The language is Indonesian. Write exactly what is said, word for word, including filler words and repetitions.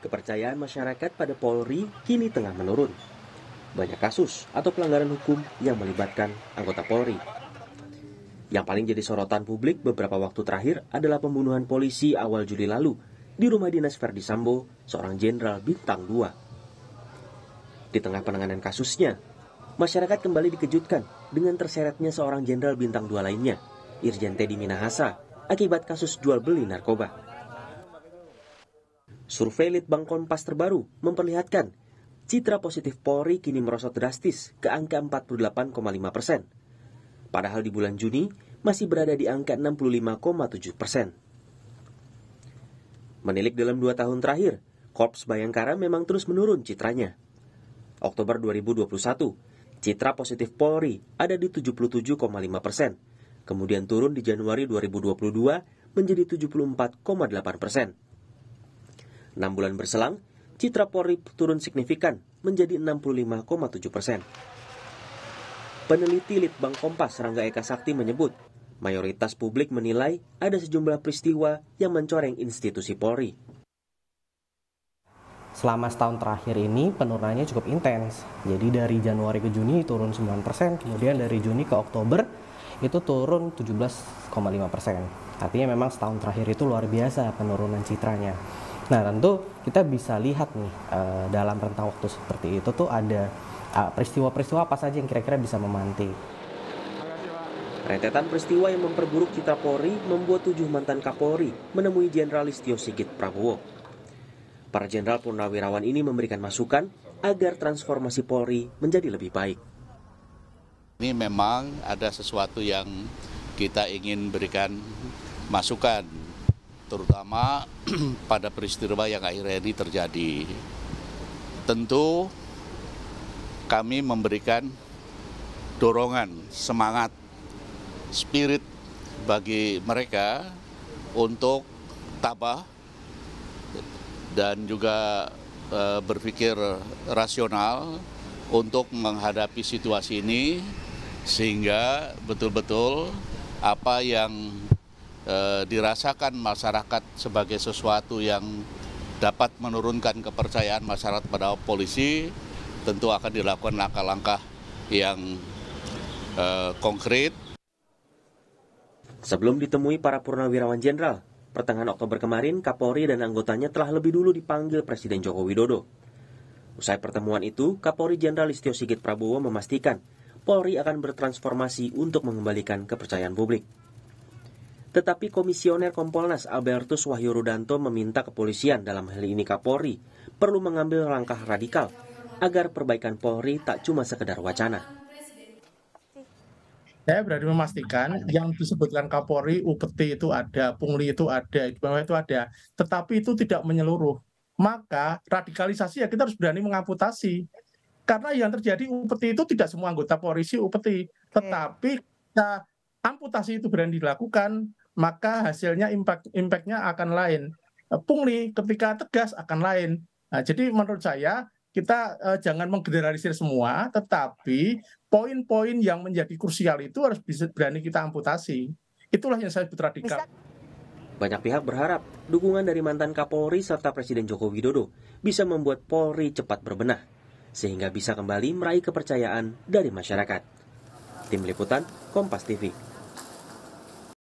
Kepercayaan masyarakat pada Polri kini tengah menurun. Banyak kasus atau pelanggaran hukum yang melibatkan anggota Polri. Yang paling jadi sorotan publik beberapa waktu terakhir adalah pembunuhan polisi awal Juli lalu di rumah dinas Verdi Sambo, seorang jenderal bintang dua. Di tengah penanganan kasusnya, masyarakat kembali dikejutkan dengan terseretnya seorang jenderal bintang dua lainnya, Irjen Teddy Minahasa, akibat kasus jual beli narkoba. Survei Litbang Kompas terbaru memperlihatkan citra positif Polri kini merosot drastis ke angka empat puluh delapan koma lima persen. Padahal di bulan Juni masih berada di angka enam puluh lima koma tujuh persen. Menilik dalam dua tahun terakhir, Korps Bayangkara memang terus menurun citranya. Oktober dua ribu dua puluh satu, citra positif Polri ada di tujuh puluh tujuh koma lima persen. Kemudian turun di Januari dua ribu dua puluh dua menjadi tujuh puluh empat koma delapan persen. Enam bulan berselang, citra Polri turun signifikan menjadi enam puluh lima koma tujuh persen. Peneliti Litbang Kompas Rangga Eka Sakti menyebut, mayoritas publik menilai ada sejumlah peristiwa yang mencoreng institusi Polri. Selama setahun terakhir ini penurunannya cukup intens. Jadi dari Januari ke Juni turun sembilan persen, kemudian dari Juni ke Oktober itu turun tujuh belas koma lima persen. Artinya memang setahun terakhir itu luar biasa penurunan citranya. Nah tentu kita bisa lihat nih uh, dalam rentang waktu seperti itu tuh ada uh, peristiwa-peristiwa apa saja yang kira-kira bisa memantik. Rentetan peristiwa yang memperburuk citra Polri membuat tujuh mantan Kapolri menemui Jenderal Listio Sigit Prabowo. Para jenderal purnawirawan ini memberikan masukan agar transformasi Polri menjadi lebih baik. Ini memang ada sesuatu yang kita ingin berikan masukan, terutama pada peristiwa yang akhirnya ini terjadi. Tentu kami memberikan dorongan, semangat, spirit bagi mereka untuk tabah dan juga e, berpikir rasional untuk menghadapi situasi ini, sehingga betul-betul apa yang E, dirasakan masyarakat sebagai sesuatu yang dapat menurunkan kepercayaan masyarakat pada polisi, tentu akan dilakukan langkah-langkah yang e, konkret. Sebelum ditemui para purnawirawan jenderal, pertengahan Oktober kemarin Kapolri dan anggotanya telah lebih dulu dipanggil Presiden Joko Widodo. Usai pertemuan itu, Kapolri Jenderal Listio Sigit Prabowo memastikan Polri akan bertransformasi untuk mengembalikan kepercayaan publik. Tetapi Komisioner Kompolnas Albertus Wahyu Rudanto meminta kepolisian, dalam hal ini Kapolri, perlu mengambil langkah radikal agar perbaikan Polri tak cuma sekedar wacana. Saya berani memastikan yang disebutkan Kapolri, U P T itu ada, Pungli itu ada, di bawah itu ada, tetapi itu tidak menyeluruh. Maka radikalisasi ya kita harus berani mengamputasi. Karena yang terjadi U P T itu tidak semua anggota Polri U P T, tetapi kita amputasi itu berani dilakukan, maka hasilnya impact impact-nya akan lain. Pungli ketika tegas akan lain. Nah, jadi menurut saya kita eh, jangan menggeneralisir semua, tetapi poin-poin yang menjadi krusial itu harus bisa berani kita amputasi. Itulah yang saya sebut radikal. Banyak pihak berharap dukungan dari mantan Kapolri serta Presiden Joko Widodo bisa membuat Polri cepat berbenah, sehingga bisa kembali meraih kepercayaan dari masyarakat. Tim Liputan, Kompas T V.